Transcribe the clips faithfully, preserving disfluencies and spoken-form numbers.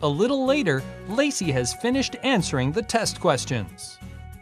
A little later, Lacey has finished answering the test questions.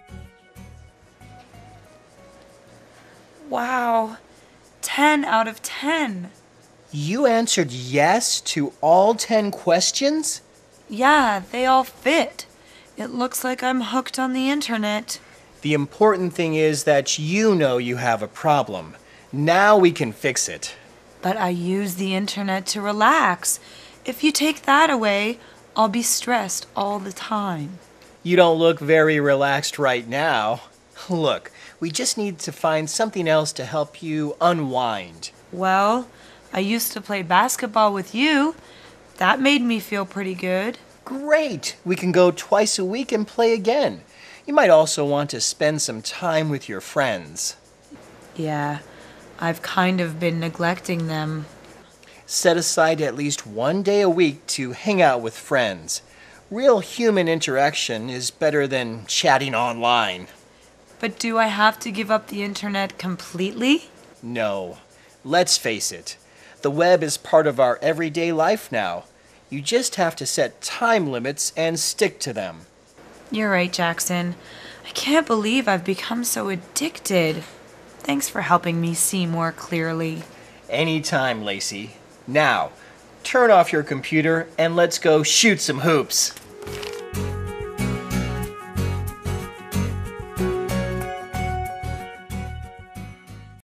Wow, ten out of ten. You answered yes to all ten questions? Yeah, they all fit. It looks like I'm hooked on the internet. The important thing is that you know you have a problem. Now we can fix it. But I use the internet to relax. If you take that away, I'll be stressed all the time. You don't look very relaxed right now. Look, we just need to find something else to help you unwind. Well, I used to play basketball with you. That made me feel pretty good. Great! We can go twice a week and play again. You might also want to spend some time with your friends. Yeah, I've kind of been neglecting them. Set aside at least one day a week to hang out with friends. Real human interaction is better than chatting online. But do I have to give up the internet completely? No. Let's face it. The web is part of our everyday life now. You just have to set time limits and stick to them. You're right, Jackson. I can't believe I've become so addicted. Thanks for helping me see more clearly. Anytime, Lacey. Now, turn off your computer and let's go shoot some hoops.